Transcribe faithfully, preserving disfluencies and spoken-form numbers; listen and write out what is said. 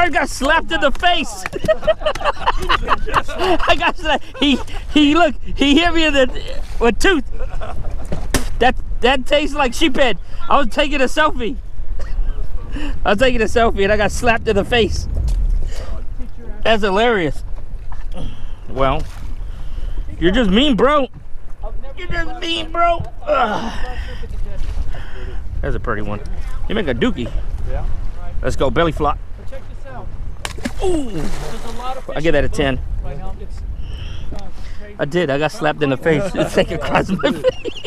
I got slapped in the face. I got slapped. He he look. He hit me in the with tooth. That that tastes like sheephead. I was taking a selfie. I was taking a selfie and I got slapped in the face. That's hilarious. Well, you're just mean, bro. You're just mean, bro. Ugh. That's a pretty one. You make a dookie. Yeah. Let's go belly flop. But check this out. Ooh. There's a lot of I give that a ten. right now. It's, uh, I did. I got slapped in the face. It's like across my face.